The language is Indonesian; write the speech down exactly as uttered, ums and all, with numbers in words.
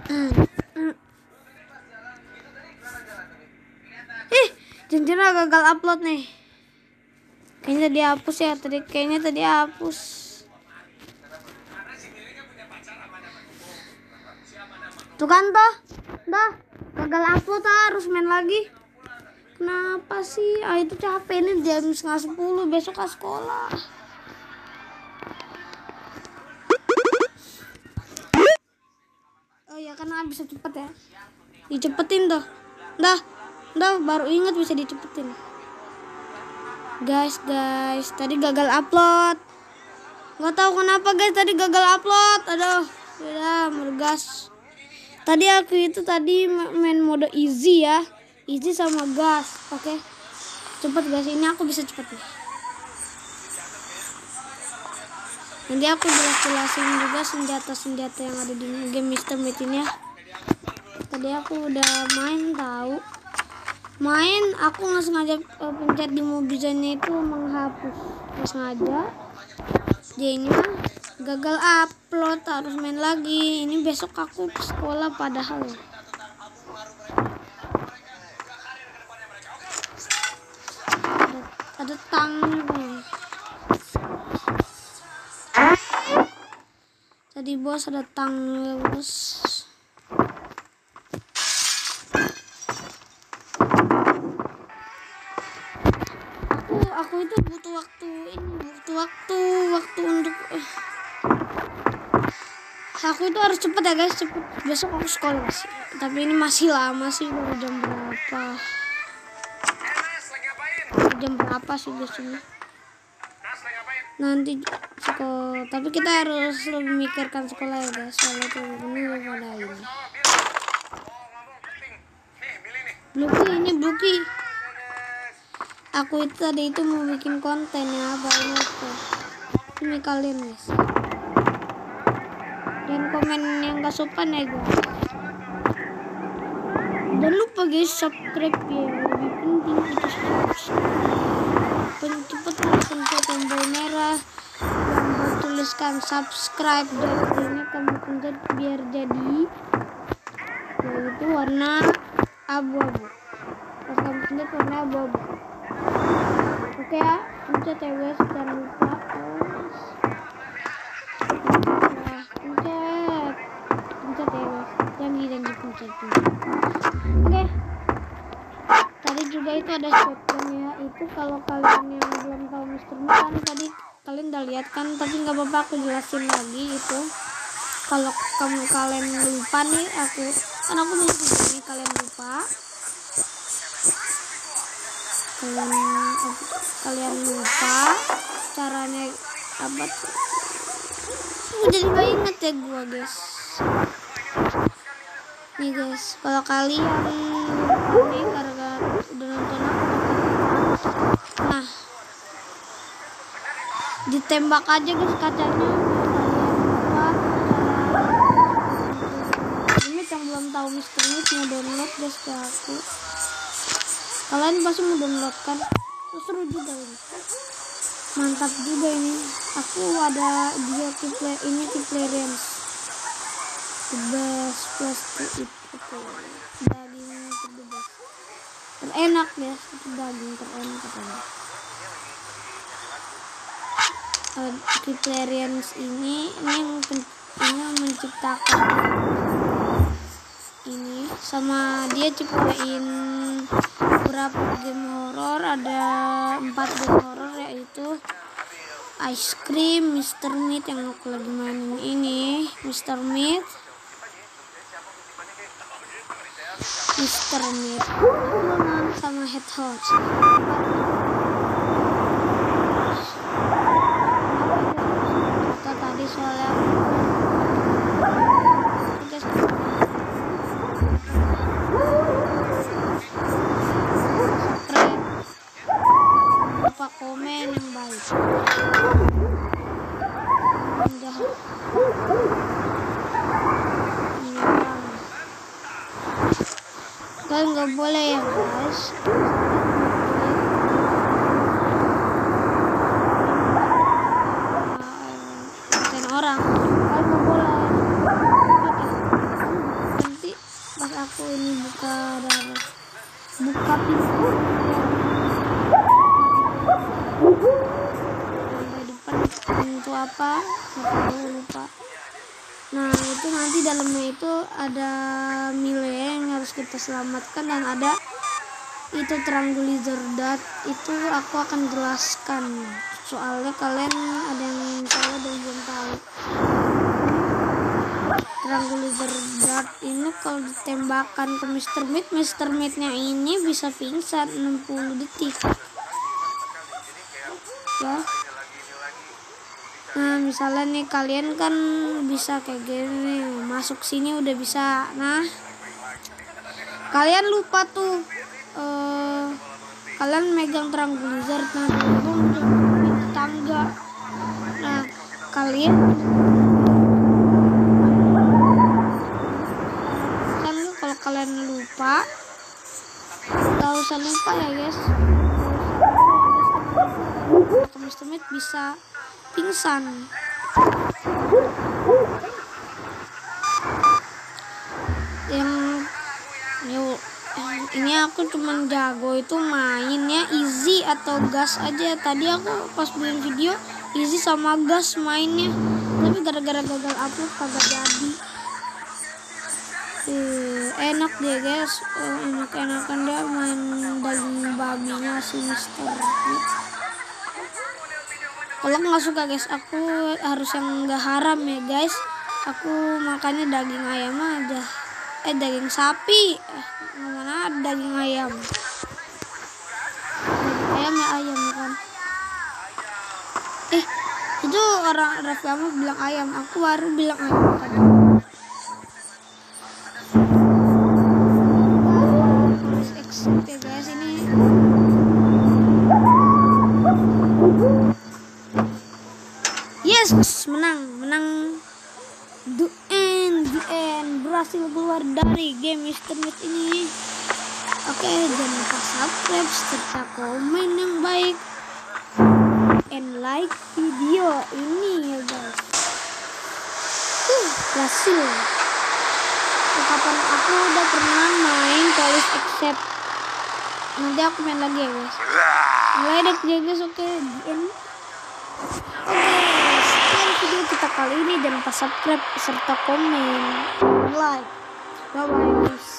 Ih, jangan gagal upload nih. Kayaknya dihapus ya tadi. Kayaknya tadi hapus. Tuh kan toh, dah gagal upload, harus main lagi. Kenapa sih? Ah itu capek nih, jam setengah sepuluh besok ke sekolah. Oh ya karena bisa cepet ya, dicepetin tuh. Dah, dah baru inget bisa dicepetin. Guys, guys, tadi gagal upload. Nggak tahu kenapa guys, tadi gagal upload. Aduh, udah mergas. Tadi aku itu tadi main mode easy ya, easy sama gas. Oke, cepet guys, ini aku bisa cepet nih. Nanti aku jelas-jelasin juga senjata-senjata yang ada di game Mister Meat ini ya. Tadi aku udah main tahu. Main aku nggak sengaja uh, pencet di mobizanya itu menghapus. Nggak sengaja. Jadinya gagal upload, harus main lagi. Ini besok aku ke sekolah padahal. Ada, ada tangnya. Tadi bos ada tangnya bos. Aku aku itu butuh waktu ini, butuh waktu waktu untuk. Uh, aku itu harus cepet ya guys, cepet. Besok aku sekolah masih. Tapi ini masih lama sih, baru jam berapa? Jam berapa sih guys ini? Nanti sekolah, tapi kita harus lebih memikirkan sekolah ya guys, soalnya tuh ini pada ini. Bluki ini Bluki. Aku itu tadi itu mau bikin konten ya, banyak tuh. Ini kalian guys. Dan komen yang gak sopan ya guys. Jangan lupa guys subscribe ya, lebih penting itu subscribe. Cepat pencet tombol merah yang bertuliskan subscribe, dan ini kamu pencet biar jadi yaitu warna abu-abu. Pas kamu pencet warna abu-abu, oke ya, pencet ya guys, jangan lupa. Nah, pencet pencet ya guys, jangan jangan pencet oke. Tadi juga itu ada shotgun ya, itu kalau kalian yang belum tahu Mister Meat kan tadi kalian udah lihat kan, tapi nggak apa-apa aku jelasin lagi itu. Kalau kamu kalian lupa nih, aku kan aku mau ini kalian lupa, kalian kalian lupa caranya apa tuh? Aku jadi nggak inget ya gua guys. Nih guys, kalau kalian lupa nih gara-gara udah nonton aku, nah ditembak aja guys kacanya. Ini yang belum tahu Mister Meat mau download guys ke aku. Kalian pasti mau download kan? Seru juga ini. Mantap juga ini. Aku ada dia kiple ini Kiplerians. The best plus to eat itu. Daging terbebas. Terenak ya, itu daging terenak katanya. Uh, Kiplerians ini ini yang ini yang menciptakan ini, sama dia ciptain beberapa game horor, ada empat game horor yaitu Ice Cream, Mister Meat yang aku lagi mainin ini, Mister Meat, Mister Meat, sama Head Horse. Kita tadi soalnya lupa komen yang baik. Udah ini bang, kalian nggak boleh ya guys. Konten orang kalian nggak boleh. buka pintu sampai depan pintu apa aku lupa. Nah itu nanti dalamnya itu ada Mile yang harus kita selamatkan, dan ada itu Tranquilizer Dart. Itu aku akan jelaskan soalnya kalian ada yang salah dan belum tahu. Tranquilizer Dart ini kalau ditembakkan ke Mister Meat, Mister Meat-nya ini bisa pingsan enam puluh detik ya. Nah misalnya nih kalian kan bisa kayak gini, masuk sini udah bisa. Nah kalian lupa tuh uh, kalian megang Tranquilizer, nah belum di tangga. Nah kalian kan kalau kalian lupa, gak usah lupa ya guys, Mister Meat bisa pingsan. Yang yuk, ini aku cuman jago itu mainnya easy atau gas aja. Tadi aku pas bikin video easy sama gas mainnya, tapi gara-gara gagal upload kagak jadi. Eh, enak deh guys, oh, enak-enakan dia main daging babinya si Mister Meat. Kalau nggak suka guys, aku harus yang nggak haram ya guys. Aku makannya daging ayam aja, eh daging sapi, eh, mana ada daging ayam. Daging ayam ya ayam kan. Eh itu orang Raffi Ahmad bilang ayam, aku baru bilang ayam tadi. Harus accept ya guys ini. Yes, menang, menang. The end, the end, berhasil keluar dari game Mister Meat ini. Oke, jangan lupa subscribe serta komen yang baik and like video ini ya guys. Uh, berhasil. Kapan aku udah pernah main Police Accept. Nanti aku main lagi ya guys. Mulai deh guys, oke, the end. Oke, sekian video kita kali ini. Jangan lupa subscribe serta komen, like. Bye bye guys.